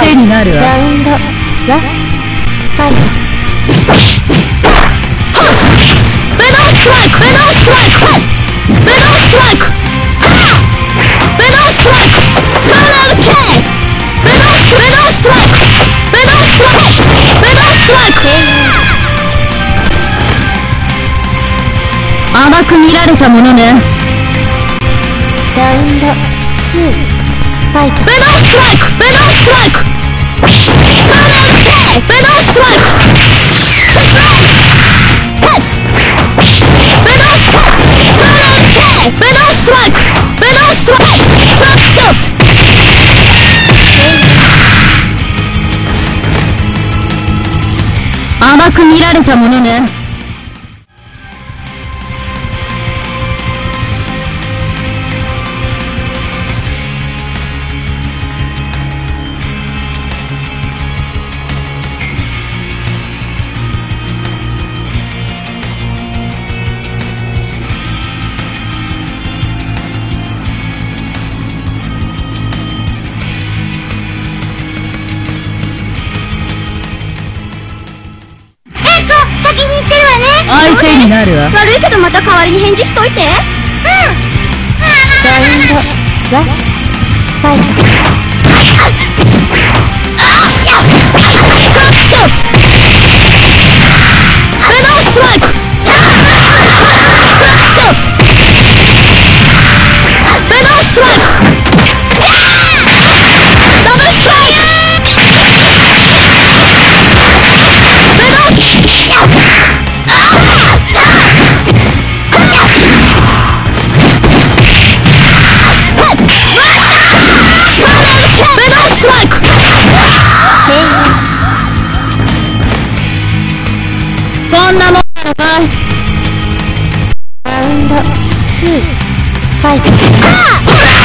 手になるわ。 ラウンド1ファイト。 ベノーストライク、ベノーストライク、ベノーストライク、ベノーストライク、ターンアウト K、ベノーストライク、ベノーストライク、ベノーストライク。甘く見られたものね。 ラウンド2ファイト。 ベノーストライク、ベノーストライク、ターンアウト K、ベノーストライク、ベノーストライク、ベノーストライク、トラップショット。甘く見られたものね。 相手になるわ。 悪いけどまた代わりに返事しといて。 ラウンド1ファイト。 トラップショット。ベノーストライク。トラップショット。ベノーストライク。ダブルストライク。ベノーストライク。こんなもんなのかい。 ラウンド2ファイト。